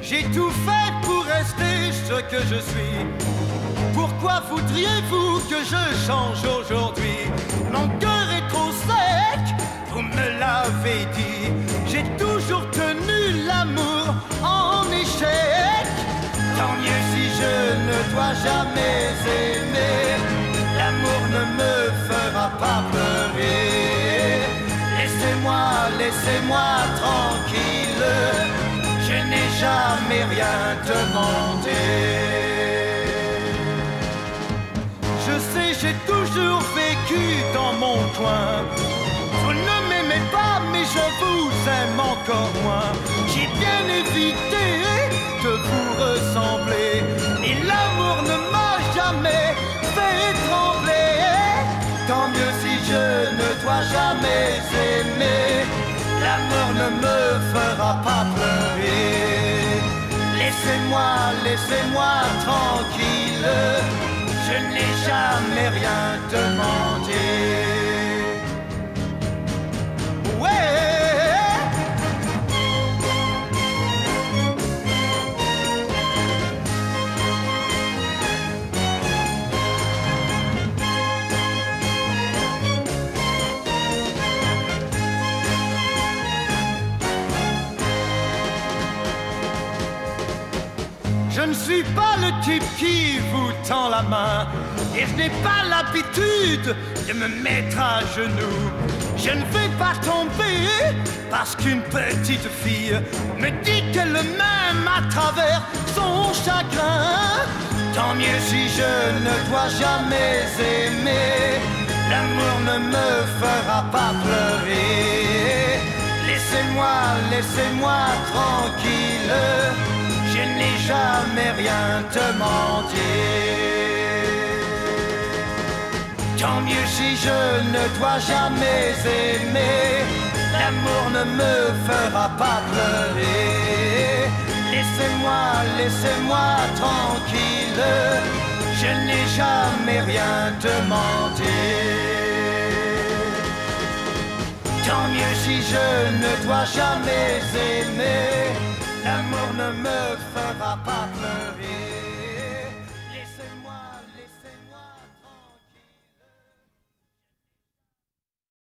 J'ai tout fait pour rester ce que je suis. Pourquoi voudriez-vous que je change aujourd'hui? Mon cœur est trop sec, vous me l'avez dit. J'ai toujours tenu l'amour en échec. Tant mieux si je ne dois jamais aimer. L'amour ne me fera pas pleurer. Laissez-moi tranquille. Je n'ai jamais rien demandé. Je sais, j'ai toujours vécu dans mon coin. Vous ne m'aimez pas, mais je vous aime encore moins. J'ai bien évité de vous ressembler, et l'amour ne m'a jamais fait trembler. Tant mieux si je ne dois jamais aimer. L'amour ne me fera pas pleurer. Laissez-moi tranquille. Je n'ai jamais rien demandé. Ouais. Je ne suis pas le type qui vous tend la main, et je n'ai pas l'habitude de me mettre à genoux. Je ne vais pas tomber parce qu'une petite fille me dit qu'elle m'aime à travers son chagrin. Tant mieux si je ne dois jamais aimer. L'amour ne me fera pas pleurer. Laissez-moi tranquille. Je n'ai jamais rien demandé. Tant mieux si je ne dois jamais aimer. L'amour ne me fera pas pleurer. Laissez-moi tranquille. Je n'ai jamais rien demandé. Tant mieux si je ne dois jamais aimer. L'amour ne me fera pas pleurer.